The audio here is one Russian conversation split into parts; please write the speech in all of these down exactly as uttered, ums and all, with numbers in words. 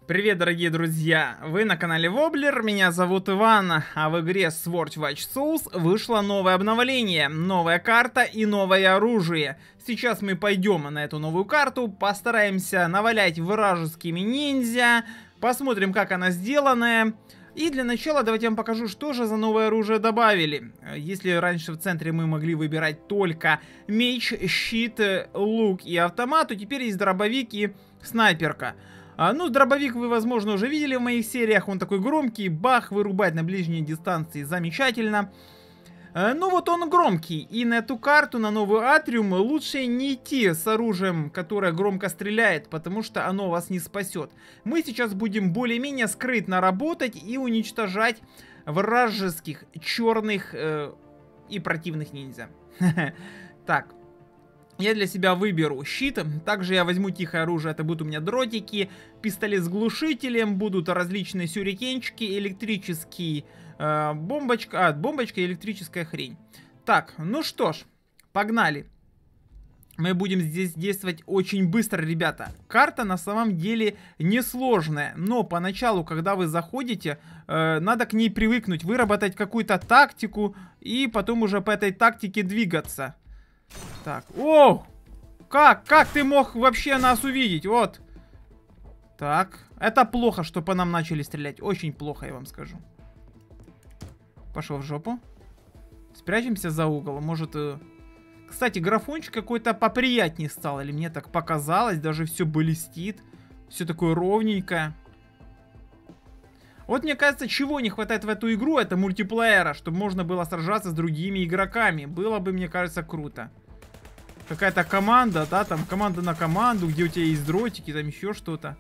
Привет, дорогие друзья! Вы на канале Воблер, меня зовут Иван, а в игре Sword Watch Souls вышло новое обновление, новая карта и новое оружие. Сейчас мы пойдем на эту новую карту, постараемся навалять вражескими ниндзя, посмотрим, как она сделанная. И для начала давайте я вам покажу, что же за новое оружие добавили. Если раньше в центре мы могли выбирать только меч, щит, лук и автомат, то теперь есть дробовик и снайперка. А, ну, дробовик вы, возможно, уже видели в моих сериях. Он такой громкий, бах, вырубать на ближней дистанции замечательно. А, ну, вот он громкий. И на эту карту, на новый атриум, лучше не идти с оружием, которое громко стреляет, потому что оно вас не спасет. Мы сейчас будем более-менее скрытно работать и уничтожать вражеских, черных э, и противных ниндзя. Так. Я для себя выберу щит, также я возьму тихое оружие, это будут у меня дротики, пистолет с глушителем, будут различные сюрикенчики, электрический э, бомбочка, а, бомбочка и электрическая хрень. Так, ну что ж, погнали. Мы будем здесь действовать очень быстро, ребята. Карта на самом деле несложная, но поначалу, когда вы заходите, э, надо к ней привыкнуть, выработать какую-то тактику и потом уже по этой тактике двигаться. Так, о! Как? Как ты мог вообще нас увидеть? Вот. Так, это плохо, что по нам начали стрелять. Очень плохо, я вам скажу. Пошел в жопу. Спрячемся за угол. Может... Э... Кстати, графончик какой-то поприятнее стал. Или мне так показалось. Даже все блестит. Все такое ровненькое. Вот мне кажется, чего не хватает в эту игру, это мультиплеера, чтобы можно было сражаться с другими игроками. Было бы, мне кажется, круто. Какая-то команда, да, там команда на команду, где у тебя есть дротики, там еще что-то.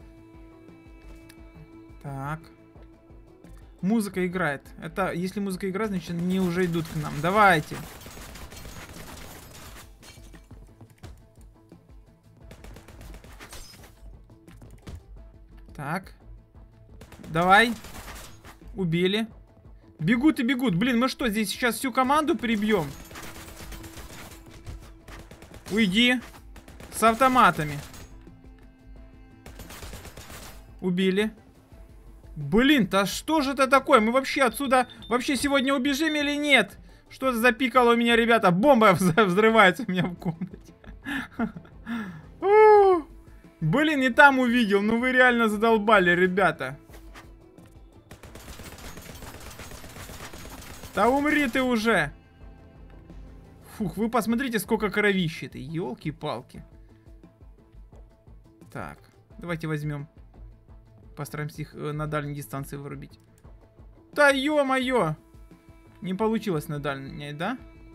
Так. Музыка играет. Это, если музыка играет, значит, они уже идут к нам. Давайте. Так. Давай. Убили. Бегут и бегут. Блин, мы что, здесь сейчас всю команду прибьем? Уйди. С автоматами. Убили. Блин, да что же это такое? Мы вообще отсюда вообще сегодня убежим или нет? Что запикало у меня, ребята? Бомба взрывается у меня в комнате. Блин, не там увидел. Ну вы реально задолбали, ребята. Да умри ты уже. Фух, вы посмотрите, сколько кровищи-то. Ёлки-палки. Так, давайте возьмем. Постараемся их э, на дальней дистанции вырубить. Да ё-моё! Не получилось на дальней, да?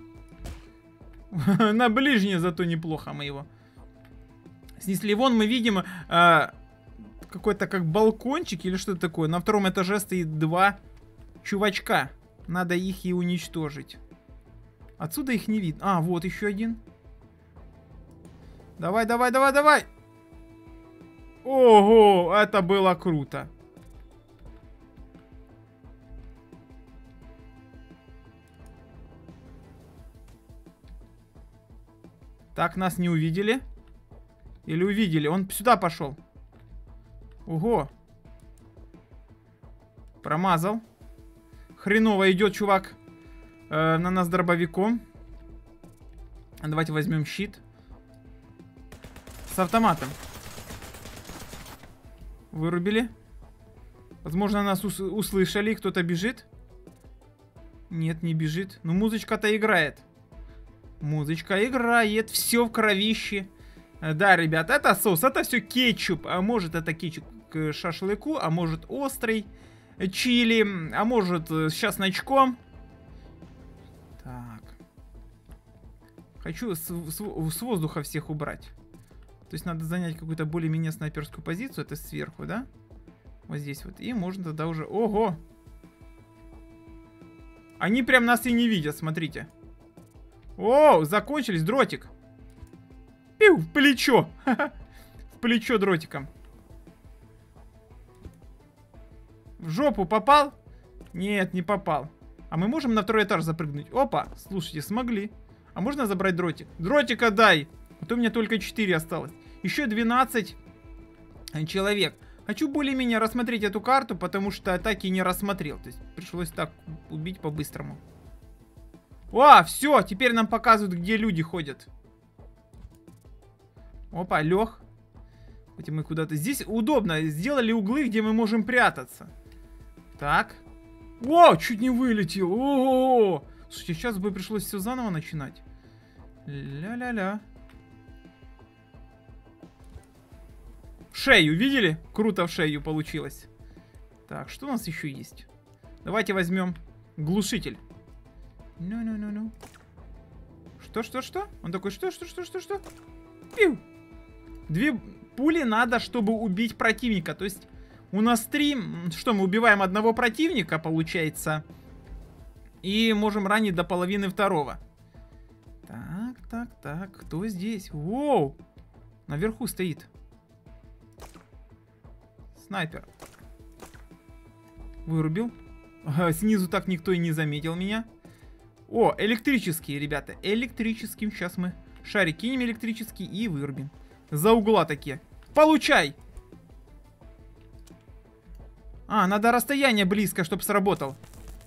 На ближней зато неплохо мы его снесли. Вон мы видим э, какой-то как балкончик или что-то такое. На втором этаже стоит два чувачка. Надо их и уничтожить. Отсюда их не видно. А, вот еще один. Давай, давай, давай, давай. Ого, это было круто. Так, нас не увидели. Или увидели? Он сюда пошел. Ого. Промазал. Хреново идет, чувак. Э, на нас дробовиком. Давайте возьмем щит. С автоматом. Вырубили. Возможно, нас ус услышали. Кто-то бежит. Нет, не бежит. Но музычка-то играет. Музычка играет. Все в кровище. Да, ребят, это соус. Это все кетчуп. А может, это кетчуп к шашлыку. А может, острый. Чили. А может, с чесночком. Так. Хочу с, с, с воздуха всех убрать. То есть надо занять какую-то более-менее снайперскую позицию. Это сверху, да? Вот здесь вот. И можно тогда уже... Ого! Они прям нас и не видят, смотрите. О, закончились, дротик. Пиу, в плечо. В плечо дротиком. В жопу попал? Нет, не попал. А мы можем на второй этаж запрыгнуть? Опа, слушайте, смогли. А можно забрать дротик? Дротика дай! А то у меня только четыре осталось. Еще двенадцать человек. Хочу более-менее рассмотреть эту карту, потому что так и не рассмотрел. То есть пришлось так убить по-быстрому. О, все, теперь нам показывают, где люди ходят. Опа, лег. Хоть мы куда-то... Здесь удобно. Сделали углы, где мы можем прятаться. Так. О, чуть не вылетел. О-о-о. Слушайте, сейчас бы пришлось все заново начинать. Ля-ля-ля. Шею, видели? Круто в шею получилось. Так, что у нас еще есть? Давайте возьмем глушитель. Ну-ну-ну-ну. Что, что, что? Он такой, что, что, что, что, что? Пиу. Две пули надо, чтобы убить противника. То есть у нас три... Что, мы убиваем одного противника, получается. И можем ранить до половины второго. Так, так, так. Кто здесь? Воу! Наверху стоит. Снайпер. Вырубил. Ага, снизу так никто и не заметил меня. О, электрические, ребята. Электрическим. Сейчас мы шарик кинем электрический и вырубим. За угла такие. Получай! А, надо расстояние близко, чтобы сработал.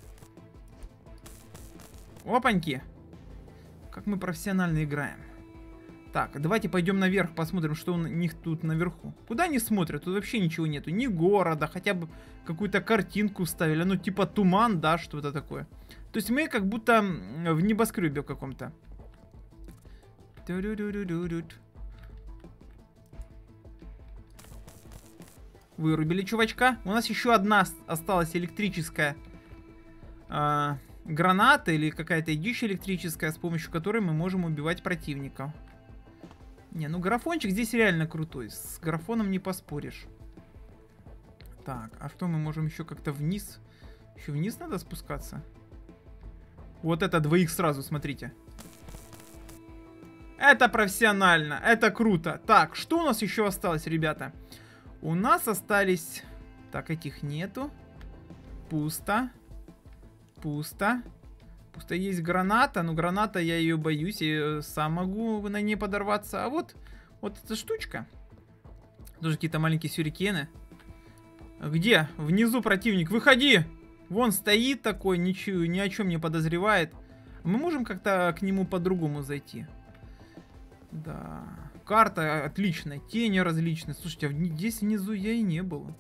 Опаньки. Как мы профессионально играем. Так, давайте пойдем наверх, посмотрим, что у них тут наверху. Куда они смотрят? Тут вообще ничего нету. Ни города, хотя бы какую-то картинку вставили. Ну, типа туман, да, что-то такое. То есть мы как будто в небоскребе каком-то. Вырубили чувачка. У нас еще одна осталась электрическая э, граната или какая-то дичь электрическая, с помощью которой мы можем убивать противников. Не, ну графончик здесь реально крутой. С графоном не поспоришь. Так, а что мы можем еще как-то вниз? Еще вниз надо спускаться? Вот это двоих сразу, смотрите. Это профессионально, это круто. Так, что у нас еще осталось, ребята? У нас остались... Так, этих нету. Пусто. Пусто. Пусто есть граната, но граната, я ее боюсь, я сам могу на ней подорваться. А вот, вот эта штучка. Тоже какие-то маленькие сюрикены. Где? Внизу противник. Выходи! Вон стоит такой, ничего, ни о чем не подозревает. Мы можем как-то к нему по-другому зайти. Да. Карта отличная, тени различные. Слушайте, а здесь внизу я и не был.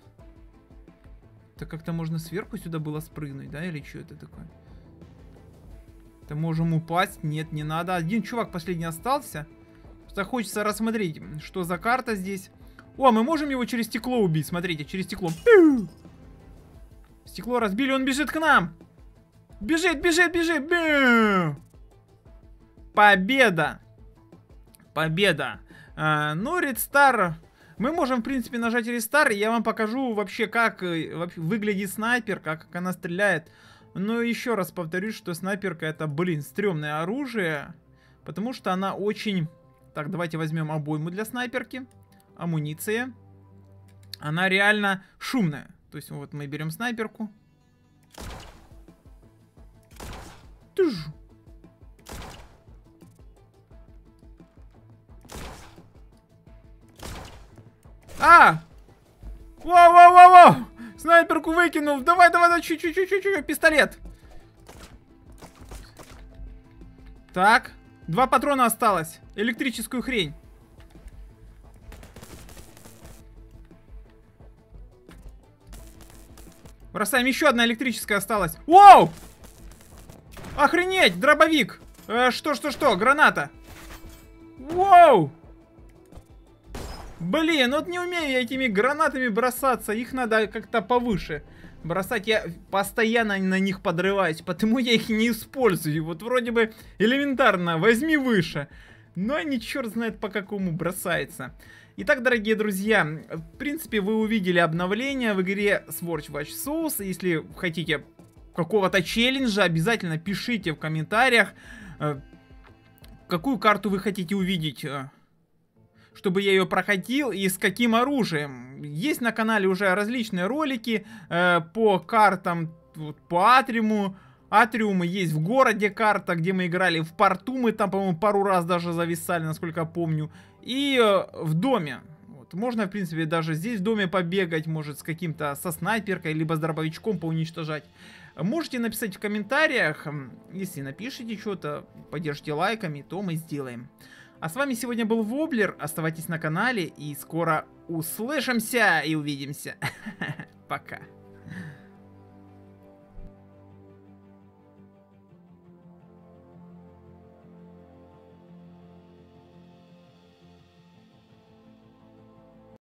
Это как-то можно сверху сюда было спрыгнуть, да? Или что это такое? Это можем упасть? Нет, не надо. Один чувак последний остался. Просто хочется рассмотреть, что за карта здесь. О, мы можем его через стекло убить. Смотрите, через стекло. Стекло разбили, он бежит к нам. Бежит, бежит, бежит. Бю! Победа. Победа. А, ну, Red мы можем, в принципе, нажать Restart, и я вам покажу вообще, как вообще выглядит снайпер, как, как она стреляет. Но еще раз повторюсь, что снайперка это, блин, стрёмное оружие, потому что она очень... Так, давайте возьмем обойму для снайперки. Амуниция. Она реально шумная. То есть вот мы берем снайперку. Тыж. А! Воу-воу-воу-воу! Снайперку выкинул. Давай, давай, давай, чуть-чуть-чуть-чуть. Пистолет. Так. Два патрона осталось. Электрическую хрень. Бросаем. Еще одна электрическая осталась. Воу! Охренеть! Дробовик. Э, что, что, что? Граната. Воу! Блин, вот не умею я этими гранатами бросаться. Их надо как-то повыше бросать. Я постоянно на них подрываюсь, потому я их не использую. Вот вроде бы элементарно, возьми выше. Но они черт знает по какому бросается. Итак, дорогие друзья, в принципе вы увидели обновление в игре Sword Watch Souls. Если хотите какого-то челленджа, обязательно пишите в комментариях, какую карту вы хотите увидеть, чтобы я ее проходил и с каким оружием. Есть на канале уже различные ролики э, по картам, вот, по Атриуму. Атриумы есть в городе карта, где мы играли, в порту мы там, по-моему, пару раз даже зависали, насколько я помню. И э, в доме. Вот. Вот. Можно, в принципе, даже здесь в доме побегать, может, с каким-то, со снайперкой, либо с дробовичком поуничтожать. Можете написать в комментариях, если напишите что-то, поддержите лайками, то мы сделаем. А с вами сегодня был Воблер, оставайтесь на канале и скоро услышимся и увидимся. Пока.